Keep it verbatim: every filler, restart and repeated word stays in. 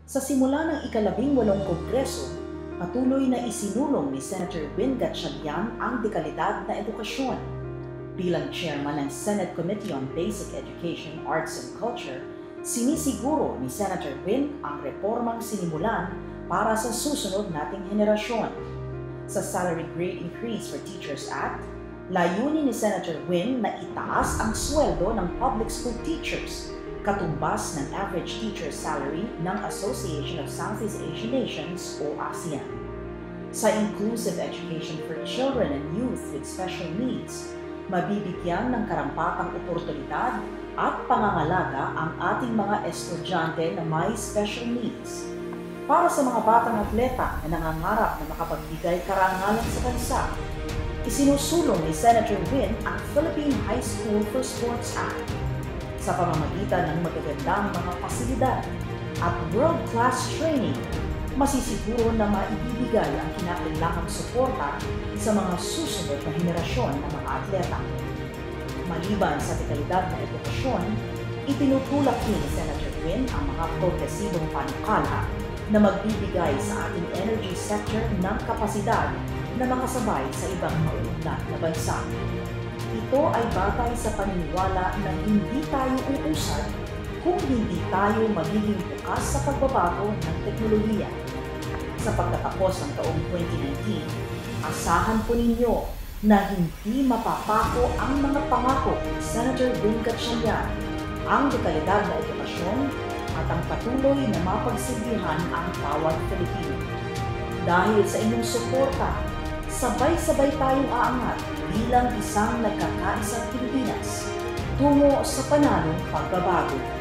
Sa simula ng ikalabing walong kongreso, patuloy na isinulong ni Senator Win Gatchalian ang dekalidad na edukasyon. Bilang chairman ng Senate Committee on Basic Education, Arts and Culture, sinisiguro ni Senator Win ang reformang sinimulan para sa susunod nating henerasyon. Sa Salary Grade Increase for Teachers Act, layunin ni Senator Win na itaas ang sweldo ng public school teachers, katumbas ng average teacher salary ng Association of Southeast Asian Nations o ASEAN. Sa Inclusive Education for Children and Youth with Special Needs, mabibigyan ng karampatang oportunidad at pangangalaga ang ating mga estudyante na may special needs. Para sa mga batang atleta na nangangarap na makapagbigay karangalan sa bansa, isinusulong ni Senator Win ang Philippine High School for Sports Act. Sa pamamagitan ng magagandang mga pasilidad at world-class training, masisiguro na maibibigay ang kinakailangang suporta sa mga susunod na henerasyon ng mga atleta. Maliban sa dekalidad na edukasyon, itinutulak ni Senator Win ang mga progresibong panukala na magbibigay sa ating energy sector ng kapasidad na makasabay sa ibang mauunlad na bansa. Ito ay batay sa paniniwala na hindi tayo uusad kung hindi tayo magiging bukas sa pagbabago ng teknolohiya. Sa pagtatapos ng taong twenty nineteen, asahan po ninyo na hindi mapapako ang mga pangako ni Senator Win Gatchalian, ang dekalidad na edukasyon at ang patuloy na mapagsilbihan ang bawat Pilipino. Dahil sa inyong suporta, sabay-sabay tayong aangat bilang isang nagkakaisang Pilipinas tungo sa panalong pagbabago.